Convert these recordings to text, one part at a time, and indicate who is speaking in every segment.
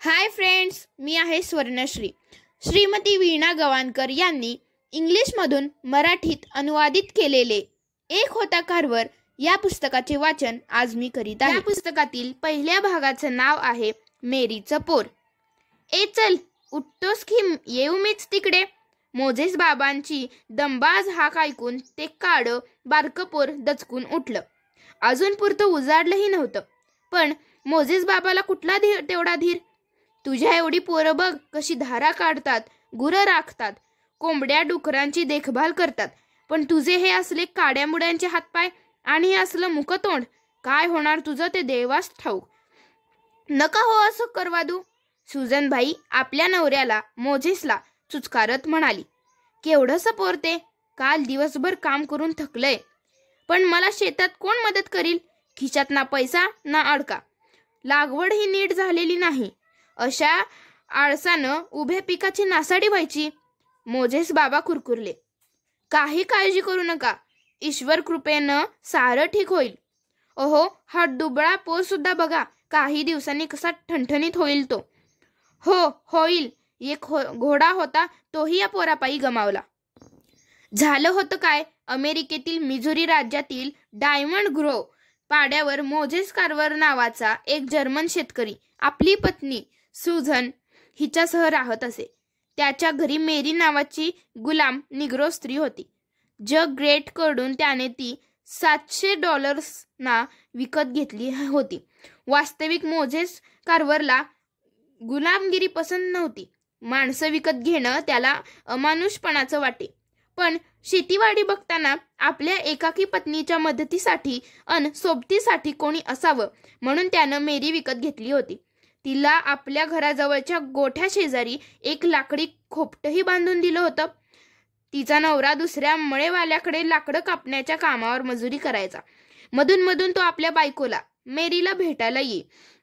Speaker 1: Hi friends, मी आहे स्वर्णश्री. श्रीमती वीणा गवाणकर यांनी इंग्लिशमधून मराठीत अनुवादित केलेले एक होता कारवर या पुस्तकाचे वाचन आज मी करीत आहे. या पुस्तकातील पहिल्या भागाचं नाव आहे मेरीचं पोर. ए चल, उठतोस की येऊ मीच तिकडे. मोझेस बाबांची दंबाज हाक ऐकून ते काळं बारकं पोर दचकून उठलं. अजून पुरतं उजाडलंही नव्हतं, पण मोझेस बाबाला कुठला तेवढा धीर. तुझ्या एवढी पोरं बघ कशी धारा काढतात, गुरं राखतात, कोंबड्या डुकरांची देखभाल करतात, पण तुझे हे असले काड्यामुड्यांचे हातपाय आणि हे असलं मुकतोंड, काय होणार तुझं ते देवास ठाऊक. नका हो असं करवादू. सुजनबाई आपल्या नवऱ्याला मोझेसला चुचकारत म्हणाली. केवढंसं पोरते, काल दिवसभर काम करून थकलंय, पण मला शेतात कोण मदत करील. खिशात ना पैसा ना अडका, लागवड ही नीट झालेली नाही. अशा आळसानं उभ्या पिकाची नासाडी व्हायची. मोझेस बाबा कुरकुरले. काही काळजी करू नका, ईश्वर कृपेनं सारं ठीक होईल. अहो, हा दुबळा पोर सुद्धा बघा, काही दिवसांनी कसा ठणठणीत होईल तो. हो होईल. एक घोडा होता, तोही या पोरापायी गमावला. झालं होतं काय, अमेरिकेतील मिझुरी राज्यातील डायमंड ग्रोव्ह पाड्यावर मोझेस कार्वर नावाचा एक जर्मन शेतकरी आपली पत्नी सुझन हिच्यासह राहत असे. त्याच्या घरी मेरी नावाची गुलाम निग्रो स्त्री होती. जग ग्रेट कडून त्याने ती $700 विकत घेतली होती. वास्तविक मोझेस कार्वरला गुलामगिरी पसंत नव्हती. माणसं विकत घेणं त्याला अमानुषपणाचं वाटे. पण शेतीवाडी बघताना आपल्या एकाकी पत्नीच्या मदतीसाठी सोबतीसाठी कोणी असावं म्हणून त्यानं मेरी विकत घेतली होती. तिला आपल्या घराजवळच्या गोठ्या शेजारी एक लाकडी खोपटही बांधून दिलं होतं. तिचा नवरा दुसऱ्या मळेवाल्याकडे लाकडं कापण्याच्या कामावर मजुरी करायचा. मधून मधून तो आपल्या बायकोला मेरीला भेटायला येई.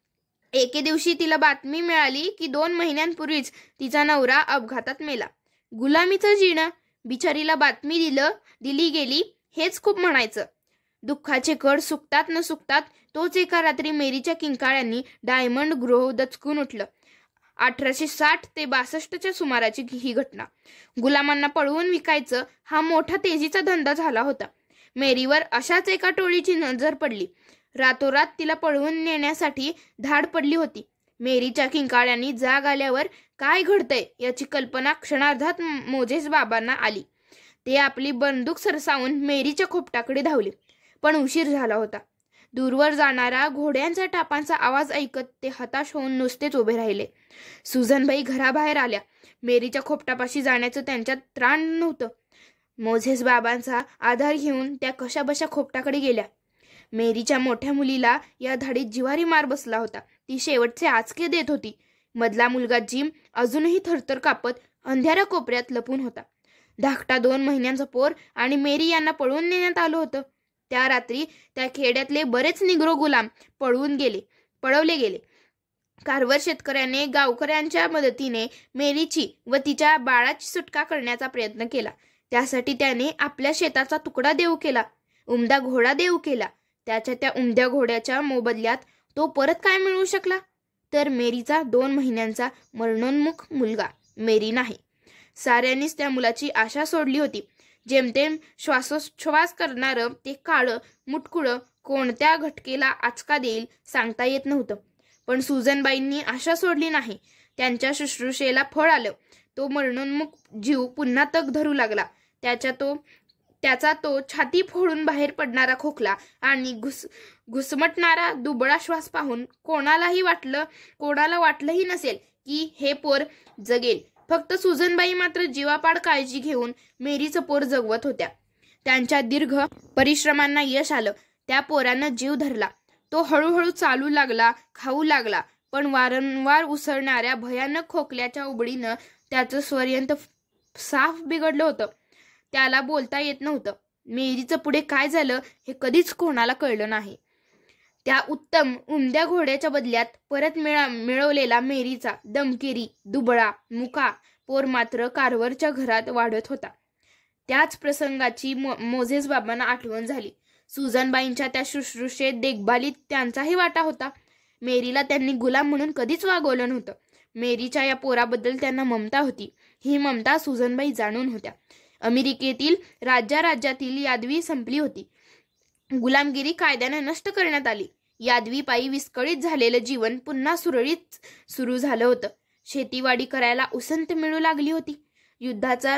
Speaker 1: एके दिवशी तिला बातमी मिळाली की 2 महिन्यांपूर्वीच तिचा नवरा अपघातात मेला. गुलामीचं जीणं, बिचारीला बातमी दिली गेली हेच खूप म्हणायचं. दुःखाचे कड सुकतात न सुकतात तोच एका रात्री मेरीच्या किंकाळ्यांनी डायमंड ग्रोव्ह दचकून उठलं. 1860 ते 62च्या सुमाराची ही घटना. गुलामांना पळवून विकायचं हा मोठा तेजीचा धंदा झाला होता. मेरीवर अशाच एका टोळीची नजर पडली. रातोरात तिला पळवून नेण्यासाठी धाड पडली होती. मेरीच्या किंकाळ्यांनी जाग आल्यावर काय घडतंय याची कल्पना क्षणार्धात मोझेस बाबांना आली. ते आपली बंदूक सरसावून मेरीच्या खोपटाकडे धावले, पण उशीर झाला होता. दूरवर जाणारा घोड्यांचा टापांचा आवाज ऐकत ते हताश होऊन नुसतेच उभे राहिले. सुजनबाई घराबाहेर आल्या. मेरीच्या खोपटापाशी जाण्याचं त्यांच्यात त्राण नव्हतं. मोझेस बाबांचा आधार घेऊन त्या कशाबशा खोपटाकडे गेल्या. मेरीच्या मोठ्या मुलीला या धाडीत जिवारी मार बसला होता. ती शेवटचे आचके देत होती. मधला मुलगा जिम अजूनही थरथर कापत अंधाऱ्या कोपऱ्यात लपून होता. धाकटा 2 महिन्यांचा पोर आणि मेरी यांना पळवून नेण्यात आलं होतं. त्या रात्री त्या खेड्यातले बरेच निग्रो गुलाम पळवले गेले. कार्वर शेतकऱ्याने गावकऱ्यांच्या मदतीने मेरीची व तिच्या बाळाची सुटका करण्याचा प्रयत्न केला. त्यासाठी त्याने आपल्या शेताचा तुकडा देऊ केला, उमदा घोडा देऊ केला. त्या उमद्या घोड्याच्या मोबदल्यात तो परत काय मिळवू शकला, तर मेरीचा 2 महिन्यांचा मरणोन्मुख मुलगा. मेरी नाही. साऱ्यांनीच त्या मुलाची आशा सोडली होती. जेमतेम श्वासोच्छ्वास करणारं ते काळं मुटकुळं कोणत्या घटकेला आचका देईल सांगता येत नव्हतं. पण सुजनबाईंनी आशा सोडली नाही. त्यांच्या शुश्रूषेला फळ आलं. तो मरणोन्मुख जीव पुन्हा तग धरू लागला. त्याचा तो छाती फोडून बाहेर पडणारा खोकला आणि घुसमटणारा दुबळा श्वास पाहून कोणाला वाटलंही नसेल की हे पोर जगेल. फक्त सुजनबाई मात्र जीवापाड काळजी घेऊन मेरीचं पोर जगवत होत्या. त्यांच्या दीर्घ परिश्रमांना यश आलं. त्या पोरानं जीव धरला. तो हळूहळू चालू लागला, खाऊ लागला, पण वारंवार उसळणाऱ्या भयानक खोकल्याच्या उबळीनं त्याचं स्वरयंत्र साफ बिघडलं होतं. त्याला बोलता येत नव्हतं. मेरीचं पुढे काय झालं हे कधीच कोणाला कळलं नाही. त्या उत्तम उमद्या घोड्याच्या बदल्यात परत मिळवलेला मेरीचा दमकिरी दुबळा मुका पोर मात्र कार्वरच्या घरात वाढत होता. त्याच प्रसंगाची मोझेस बाबांना आठवण झाली. सुजनबाईंच्या त्या शुश्रूषेत देखभालीत त्यांचाही वाटा होता. मेरीला त्यांनी गुलाम म्हणून कधीच वागवलं नव्हतं. मेरीच्या या पोराबद्दल त्यांना ममता होती. ही ममता सुजनबाई जाणून होत्या. अमेरिकेतील राज्यातील यादवी संपली होती. गुलामगिरी कायद्याने नष्ट करण्यात आली. यादवीपायी विस्कळीत झालेलं जीवन पुन्हा सुरळीत सुरू झालं होतं. शेतीवाडी करायला उसंत मिळू लागली होती. युद्धाचा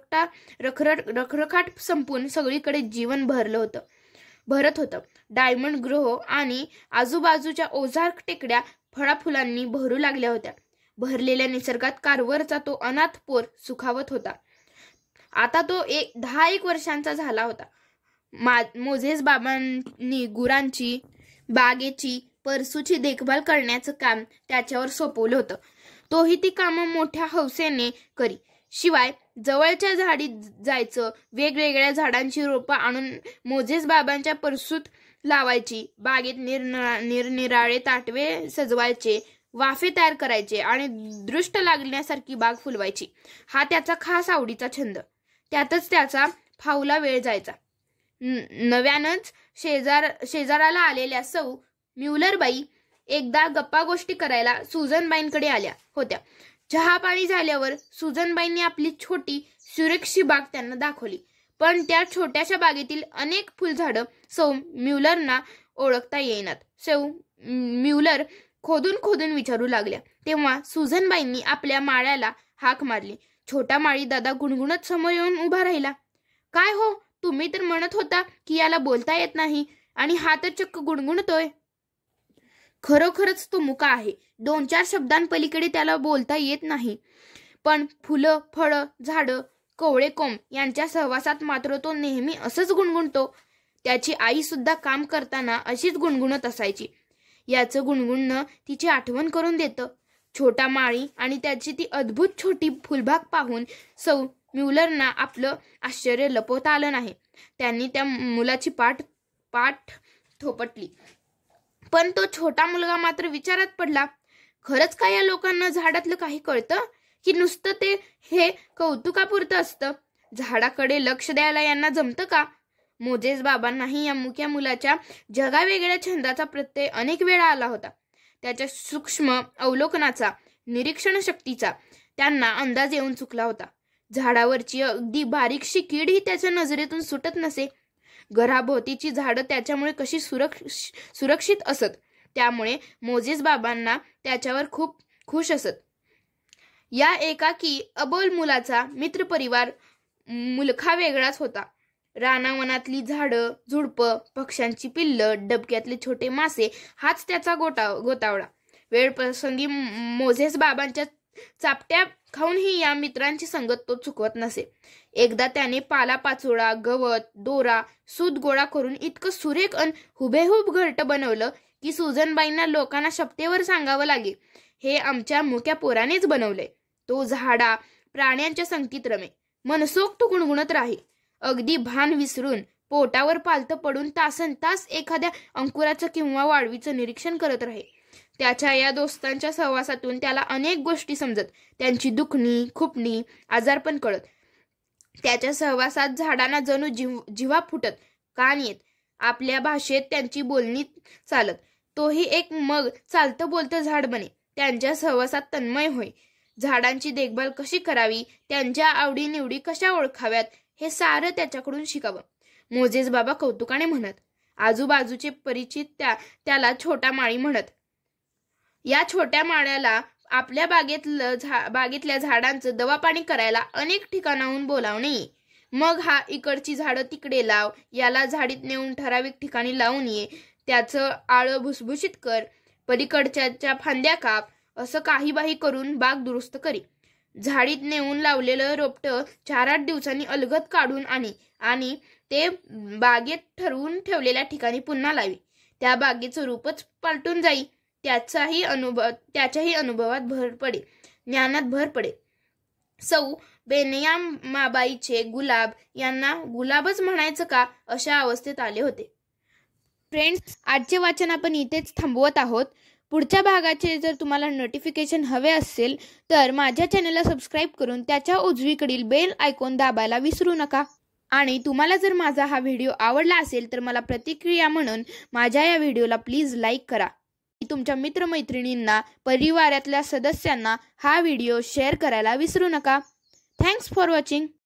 Speaker 1: रखरखाट संपून सगळीकडे जीवन भरत होतं. डायमंड ग्रोह आणि आजूबाजूच्या ओझार टेकड्या फळाफुलांनी भरू लागल्या होत्या. भरलेल्या निसर्गात कार्वरचा तो अनाथ पोर सुखावत होता. आता तो 10-1 वर्षांचा झाला होता. मोझेस बाबांनी गुरांची, बागेची, परसूची देखभाल करण्याचं काम त्याच्यावर सोपवलं होतं. तोही ती कामं मोठ्या हौसेने करी. शिवाय जवळच्या झाडीत जायचं, वेगवेगळ्या झाडांची रोपं आणून मोझेस बाबांच्या परसूत लावायची, बागेत निरनिराळे ताटवे सजवायचे, वाफे तयार करायचे आणि दृष्ट लागण्यासारखी बाग फुलवायची. हा त्याचा खास आवडीचा छंद. त्यातच त्याचा फावला वेळ जायचा. नव्यानंच शेजाराला आलेल्या सौ म्युलरबाई एकदा गप्पागोष्टी करायला सुजनबाईंकडे आल्या होत्या. चहा पाणी झाल्यावर सुजनबाईंनी आपली छोटी सुरेखशी बाग त्यांना दाखवली. पण त्या छोट्याशा बागेतील अनेक फुलझाडं सौ म्युलरना ओळखता येईनात. सौ म्युलर खोदून विचारू लागल्या. तेव्हा सुजनबाईंनी आपल्या माळ्याला हाक मारली. छोटा माळी दादा गुणगुणत समोर येऊन उभा राहिला. काय हो, तुम्ही तर म्हणत होता की याला बोलता येत नाही आणि हा तर चक्क गुणगुणतोय. खरोखरच तो मुका आहे. 2-4 शब्दांपलीकडे त्याला बोलता येत नाही. पण फुलं, फळं, झाडं, कोवळे कोंब यांच्या सहवासात मात्र तो नेहमी असंच गुणगुणतो. त्याची आई सुद्धा काम करताना अशीच गुणगुणत असायची. याचं गुणगुणणं तिची आठवण करून देतं. छोटा माळी आणि त्याची ती अद्भुत छोटी फुलबाग पाहून सौ म्युलरना आपलं आश्चर्य लपवता आलं नाही. त्यांनी त्या मुलाची पाठ थोपटली. पण तो छोटा मुलगा मात्र विचारात पडला. खरंच काय या लोकांना झाडातलं काही कळतं की नुसतं ते हे कौतुकापुरतं असतं? झाडाकडे लक्ष द्यायला यांना जमतं का? मोझेस बाबांनाही या मुक्या मुलाच्या जगावेगळ्या छंदाचा प्रत्यय अनेक वेळा आला होता. त्याच्या सूक्ष्म अवलोकनाचा, निरीक्षण शक्तीचा त्यांना अंदाज येऊन चुकला होता. झाडावरची अगदी बारीकशी कीडही त्याच्या नजरेतून सुटत नसे. घराभोवतीची झाडं त्याच्यामुळे कशी सुरक्षित असत. त्यामुळे मोझेस बाबांना त्याच्यावर खूप खुश असत. या एकाकी अबोल मुलाचा मित्रपरिवार मुलखा वेगळाच होता. रानावनातली झाडं, झुडपं, पक्ष्यांची पिल्लं, डबक्यातले छोटे मासे हाच त्याचा गोतावळा. वेळ प्रसंगी मोझेस बाबांच्या चापट्या खाऊनही या मित्रांची संगत तो चुकवत नसे. एकदा त्याने पालापाचोळा, गवत, दोरा, सूत गोळा करून इतकं सुरेख अन हुबेहूब घरटं बनवलं की सुजनबाईंना लोकांना शपथेवर सांगावं लागे, हे आमच्या मुक्या पोरानेच बनवलंय. तो झाडा, प्राण्यांच्या संगतीत रमे, मनसोक्त गुणगुणत राही. अगदी भान विसरून पोटावर पालतं पडून तासनतास एखाद्या अंकुराचं किंवा वाळवीचं निरीक्षण करत राहे. त्याच्या या दोस्तांच्या सहवासातून त्याला अनेक गोष्टी समजत. त्यांची दुखणी, खुपणी, आजारपण कळत. त्याच्या सहवासात झाडांना जणू जिव्हा फुटत, कान येत. आपल्या भाषेत त्यांची बोलणी चालत. तोही एक मग चालतं बोलतं झाड बने. त्यांच्या सहवासात तन्मय होय. झाडांची देखभाल कशी करावी, त्यांच्या आवडीनिवडी कशा ओळखाव्यात, हे सारं त्याच्याकडून शिकावं. मोझेस बाबा कौतुकाने म्हणत. आजूबाजूचे परिचित त्याला छोटा माळी म्हणत. या छोट्या माळ्याला आपल्या बागेतल्या झाडांचं दवापाणी करायला अनेक ठिकाणाहून बोलावणे ये. मग हा इकडची झाडं तिकडे लाव, याला झाडीत नेऊन ठराविक ठिकाणी लावून ये, त्याचं आळं भुसभुशीत कर, पलीकडच्या फांद्या काप, असं काही बाही करून बाग दुरुस्त करी. झाडीत नेऊन लावलेलं रोपटं 4-8 दिवसांनी अलगद काढून आणि ते बागेत ठरवून ठेवलेल्या ठिकाणी पुन्हा लावी. त्या बागेचं रूपच पालटून जाई. त्याच्याही अनुभवात भर पडे, ज्ञानात भर पडे. सौ बेनयामाबाईचे गुलाब यांना गुलाबच म्हणायचं का अशा अवस्थेत आले होते. फ्रेंड्स, आजचे वाचन आपण इथेच थांबवत आहोत. पुढच्या भागाचे जर तुम्हाला नोटिफिकेशन हवे असेल तर माझ्या चॅनलला सबस्क्राईब करून त्याच्या उजवीकडील बेल आयकॉन दाबायला विसरू नका. आणि तुम्हाला जर माझा हा व्हिडिओ आवडला असेल तर मला प्रतिक्रिया म्हणून माझ्या या व्हिडिओला प्लीज लाईक करा. तुमच्या मित्रमैत्रिणींना, परिवारातल्या सदस्यांना हा व्हिडिओ शेअर करायला विसरू नका. Thanks for watching.